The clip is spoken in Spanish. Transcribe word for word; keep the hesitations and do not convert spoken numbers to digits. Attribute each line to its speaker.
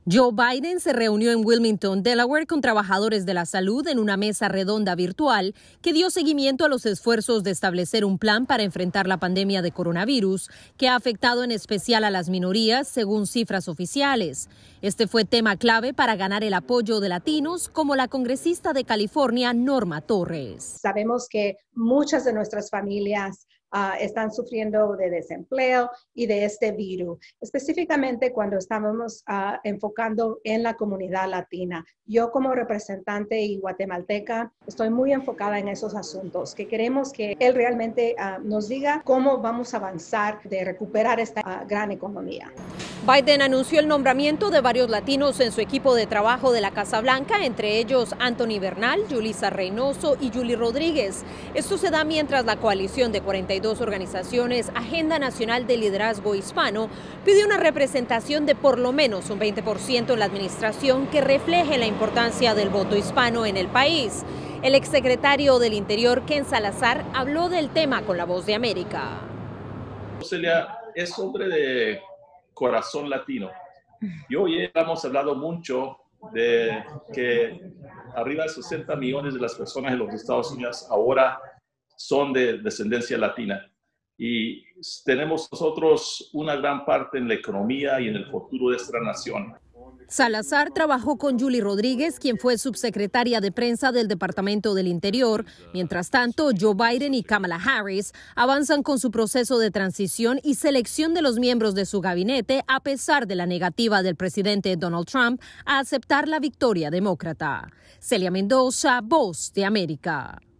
Speaker 1: Joe Biden se reunió en Wilmington, Delaware, con trabajadores de la salud en una mesa redonda virtual que dio seguimiento a los esfuerzos de establecer un plan para enfrentar la pandemia de coronavirus, que ha afectado en especial a las minorías, según cifras oficiales. Este fue tema clave para ganar el apoyo de latinos, como la congresista de California, Norma Torres.
Speaker 2: Sabemos que muchas de nuestras familias Uh, están sufriendo de desempleo y de este virus, específicamente cuando estamos uh, enfocando en la comunidad latina. Yo como representante y guatemalteca estoy muy enfocada en esos asuntos, que queremos que él realmente uh, nos diga cómo vamos a avanzar de recuperar esta uh, gran economía.
Speaker 1: Biden anunció el nombramiento de varios latinos en su equipo de trabajo de la Casa Blanca, entre ellos Anthony Bernal, Yulisa Reynoso y Julie Rodríguez. Esto se da mientras la coalición de cuarenta y dos organizaciones Agenda Nacional de Liderazgo Hispano pide una representación de por lo menos un veinte por ciento en la administración que refleje la importancia del voto hispano en el país. El exsecretario del Interior, Ken Salazar, habló del tema con La Voz de América.
Speaker 3: Celia es hombre de corazón latino. Y hoy hemos hablado mucho de que arriba de sesenta millones de las personas en los Estados Unidos ahora son de descendencia latina. Y tenemos nosotros una gran parte en la economía y en el futuro de esta nación.
Speaker 1: Salazar trabajó con Julie Rodríguez, quien fue subsecretaria de prensa del Departamento del Interior. Mientras tanto, Joe Biden y Kamala Harris avanzan con su proceso de transición y selección de los miembros de su gabinete, a pesar de la negativa del presidente Donald Trump a aceptar la victoria demócrata. Celia Mendoza, Voz de América.